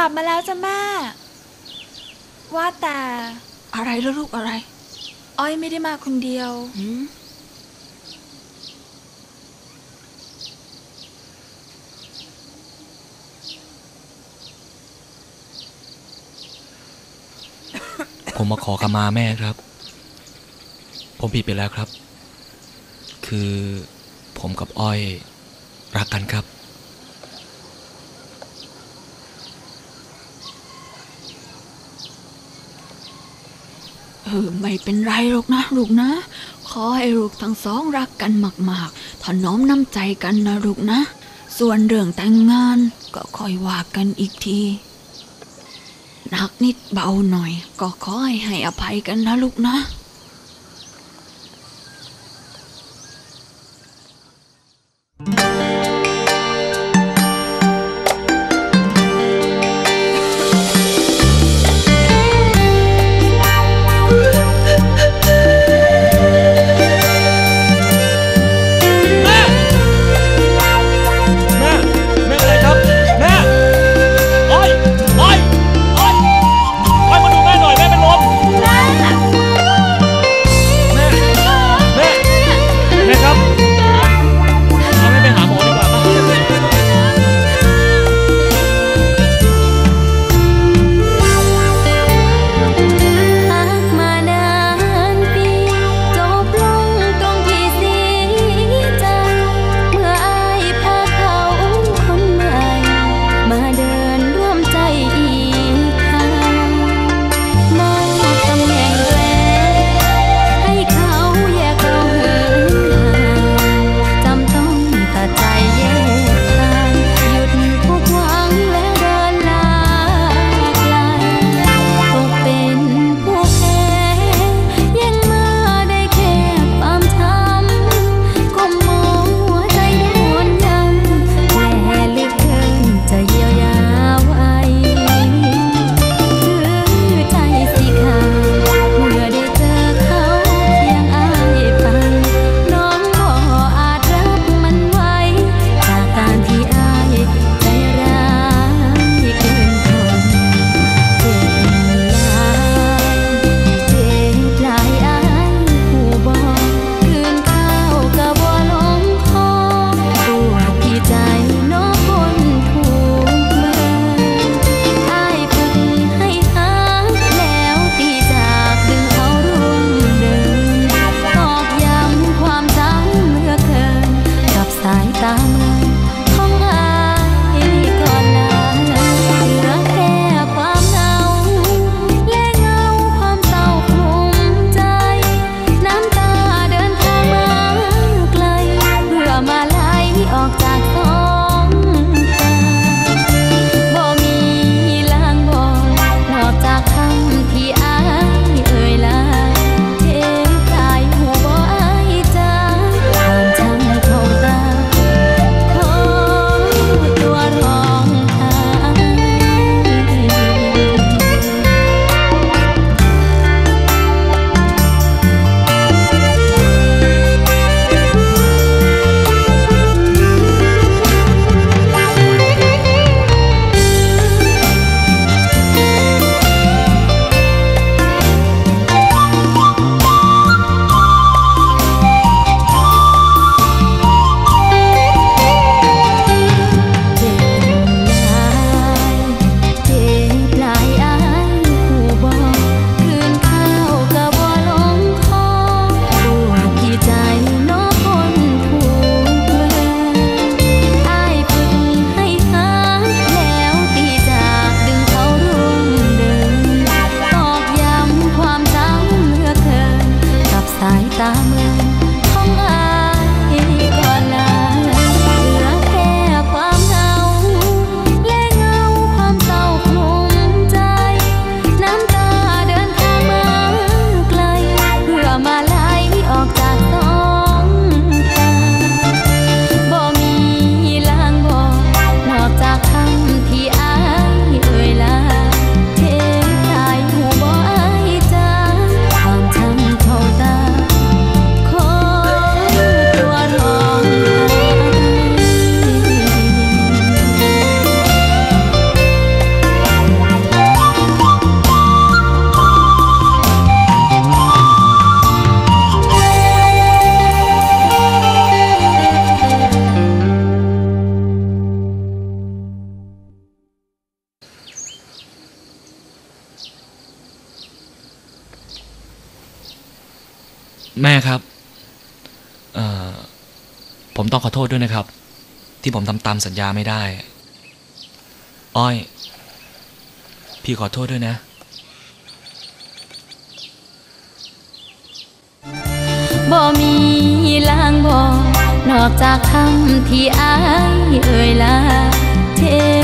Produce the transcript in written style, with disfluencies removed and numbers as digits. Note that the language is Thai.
บมาแล้วจ้ะแม่ว่าแต่อะไรแล้วลูกอะไรอ้อยไม่ได้มาคนเดียวผมมาขอขมาแม่ครับผมผิดไปแล้วครับคือผมกับอ้อยรักกันครับไม่เป็นไรหรอกนะลูกนะขอให้ลูกทั้งสองรักกันมากๆถนอมน้ำใจกันนะลูกนะส่วนเรื่องแต่งงานก็ค่อยว่ากันอีกทีหนักนิดเบาหน่อยก็ขอให้อภัยกันนะลูกนะแม่ครับผมต้องขอโทษด้วยนะครับ ที่ผมทำตามสัญญาไม่ได้ อ้อย พี่ขอโทษด้วยนะบ่มีลางบอกนอกจากคำที่อายเอ่ยลาเท